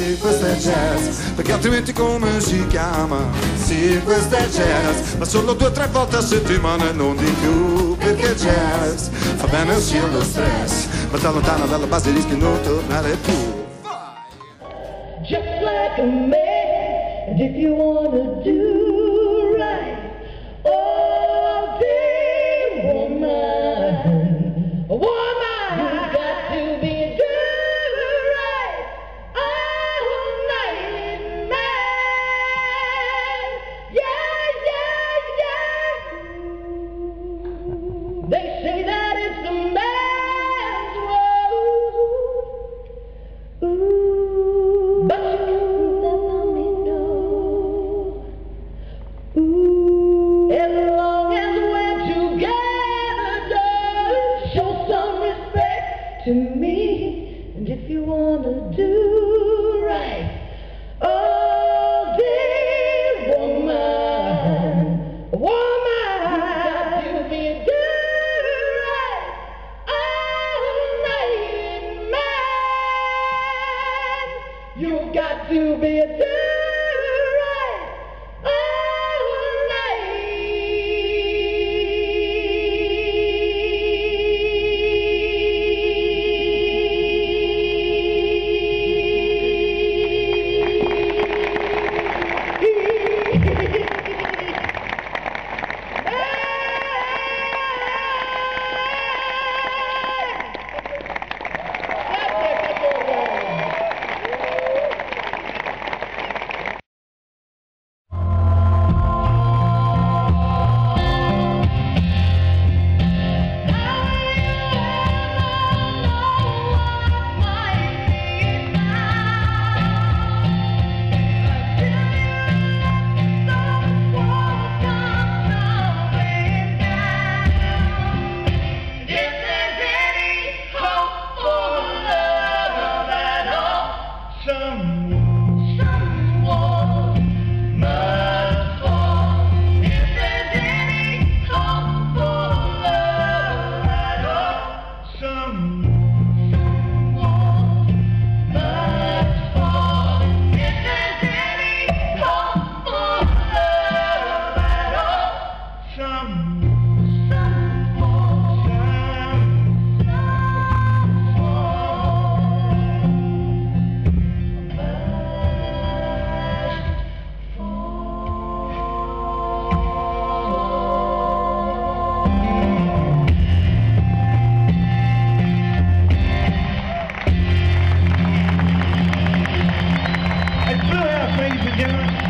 sì, questo è jazz, perché altrimenti come si chiama? Sì, questo è jazz, ma solo 2 o 3 volte a settimana e non di più, perché jazz fa bene sia lo stress, ma da lontano dalla base rischi di non tornare più. Just like a man, and if you wanna do right, oh dear woman, woman, you got to be do right, all night man, yeah, yeah, yeah. They say that it's a man's world, ooh, but you can't let me know, ooh, as long as we're together, show some respect to me, and if you wanna do right, oh dear woman, woman, you got to be do right, all night man, you got to be a do right, all night. Ladies and gentlemen.